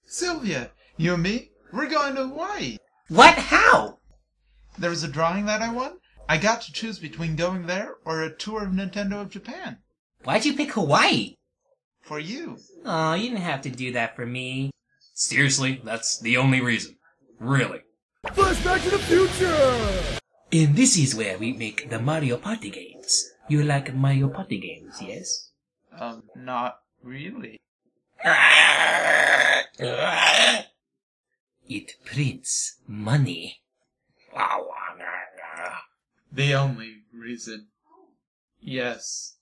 Sylvia, you and me, we're going to Hawaii. What? How? There was a drawing that I won. I got to choose between going there or a tour of Nintendo of Japan. Why'd you pick Hawaii? For you. Aw, you didn't have to do that for me. Seriously, that's the only reason. Really. Flashback to the future! And this is where we make the Mario Party games. You like Mario Party games, yes? Not really. It prints money. The only reason. Yes.